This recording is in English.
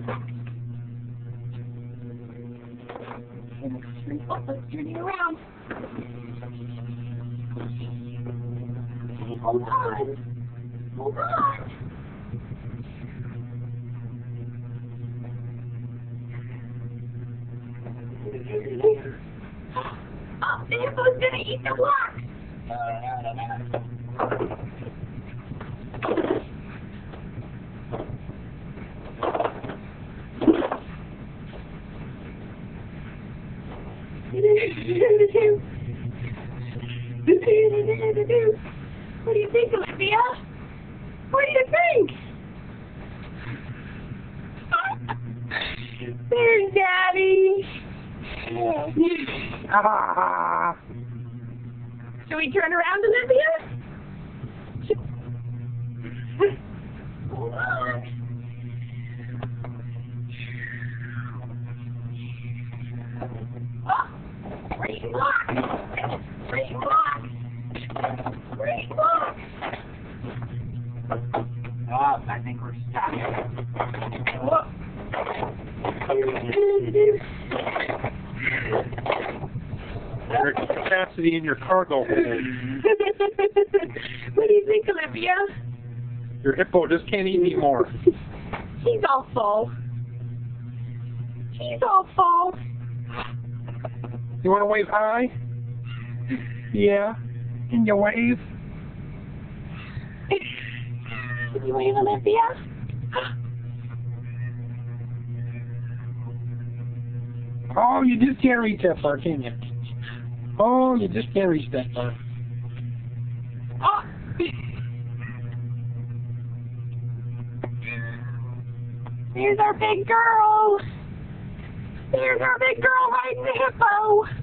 Let's turn you around. Hold on. Hold on. Oh, the hippo's gonna eat the block. What do you think, Olivia? What do you think? There's Daddy. Ah. Should we turn around, Olivia? Green block! Green block! Green block! Oh, I think we're stuck. Whoa. There's capacity in your cargo hold. What do you think, Olivia? Your hippo just can't eat anymore. She's all full. She's all full. You want to wave hi? Yeah. Can you wave? Can you wave, Olivia? Oh, you just can't reach that far, can you? Oh, you just can't reach that far. Oh. There's our big girl. There's our big girl riding the hippo.